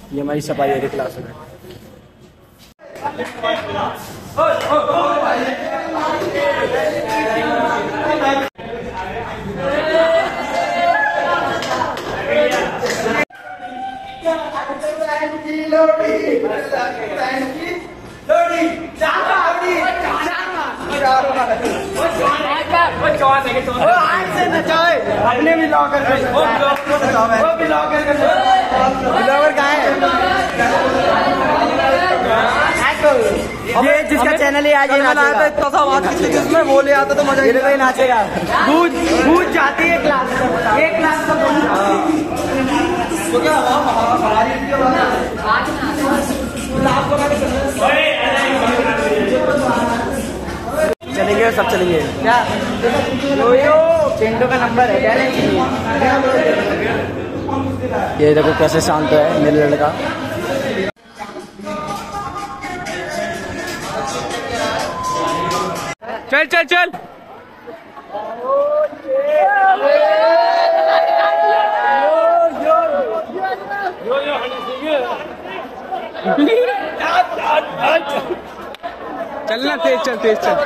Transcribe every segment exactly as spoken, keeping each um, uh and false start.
ये हमारी सफाई वाली क्लास है। अपने भी ब्लॉगर ब्लॉगर कहाँ है? ये जिसका चैनल है आज ये नाचेगा। इतना सा आवाज जिसमें वो ले आता तो मजा ही नहीं नाचेगा। गूंज गूंज जाती है क्लास, एक क्लास का गूंज तो क्या हमारी चलेंगे, सब चलेंगे क्या? यो यो पेंटो का नंबर है, ये देखो कैसे शांत है मेरे लड़का। चल चल चल चलना, तेज चल तेज चल।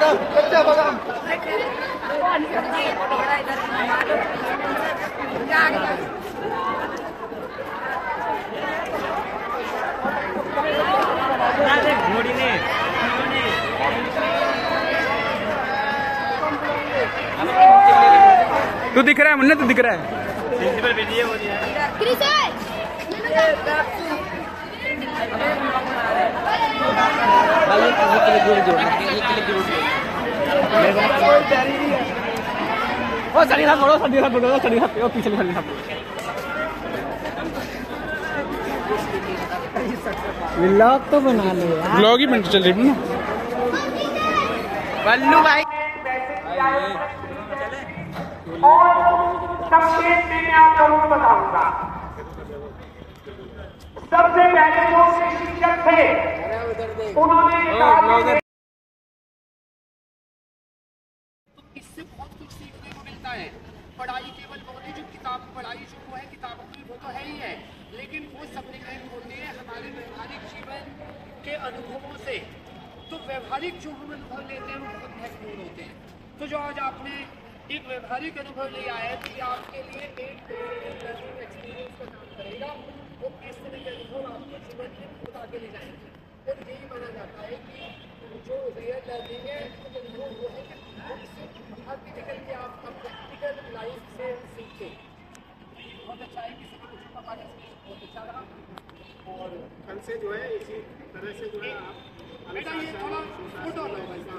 तू दिख रहा है मुन्ना, तू दिख रहा है। व्लॉग तो बना लो, व्लॉग ही बन चल रही है। बल्लू भाई और संक्षेप में मैं आप लोगों को बताऊंगा। सबसे पहले जो शिक्षक थे उन्होंने इससे बहुत कुछ सीखने को मिलता है। पढ़ाई केवल बोली जो किताब पढ़ाई जो वो है किताबों की वो तो है ही है, लेकिन वो सप्लीमेंट होते हैं हमारे व्यवहारिक जीवन के अनुभवों से। तो व्यवहारिक जो हम अनुभव लेते हैं वो बहुत महत्वपूर्ण होते हैं। तो जो आज आपने एक व्यवहारिक अनुभव लिया है कि आपके लिए एक लर्निंग एक्सपीरियंस का काम करेगा, वो इस तरह के अनुभव आपके जीवन में खुद आगे ले जाएंगे। और यही माना जाता है कि जो रियल लर्निंग है वो वो है कि बाहर भी निकल के आप प्रैक्टिकल लाइफ से सीखे। बहुत अच्छा है, किसी को कुछ का पार्टिसिपेशन बहुत अच्छा रहा। और कल से जो है इसी तरह से जो है आप बेटा ये थोड़ा फोटो लो भाई।